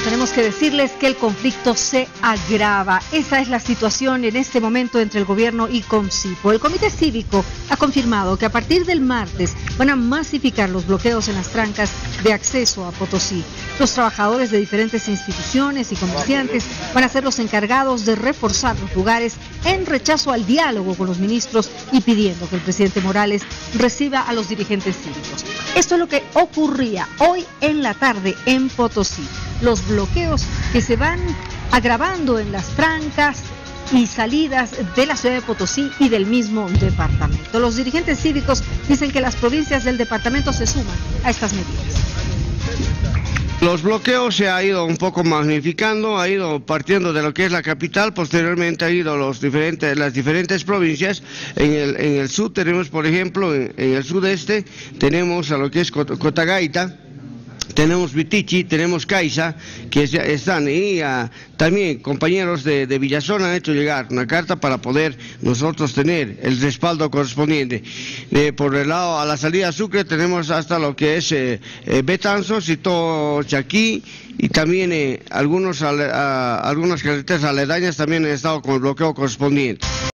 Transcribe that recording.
tenemos que decirles que el conflicto se agrava. Esa es la situación en este momento entre el gobierno y Concipo. El Comité Cívico ha confirmado que a partir del martes van a masificar los bloqueos en las trancas de acceso a Potosí. Los trabajadores de diferentes instituciones y comerciantes van a ser los encargados de reforzar los lugares en rechazo al diálogo con los ministros y pidiendo que el presidente Morales reciba a los dirigentes cívicos. Esto es lo que ocurría hoy en la tarde en Potosí. Los bloqueos que se van agravando en las trancas y salidas de la ciudad de Potosí y del mismo departamento. Los dirigentes cívicos dicen que las provincias del departamento se suman a estas medidas. Los bloqueos se ha ido un poco magnificando, ha ido partiendo de lo que es la capital, posteriormente ha ido las diferentes provincias. En el sur tenemos, por ejemplo, en el sudeste tenemos a lo que es Cotagaita, tenemos Vitichi, tenemos Caiza, que están, y también compañeros de Villazón han hecho llegar una carta para poder nosotros tener el respaldo correspondiente. Por el lado, a la salida de Sucre tenemos hasta lo que es Betanzos y todo Chaquí, y también algunas carreteras aledañas también han estado con el bloqueo correspondiente.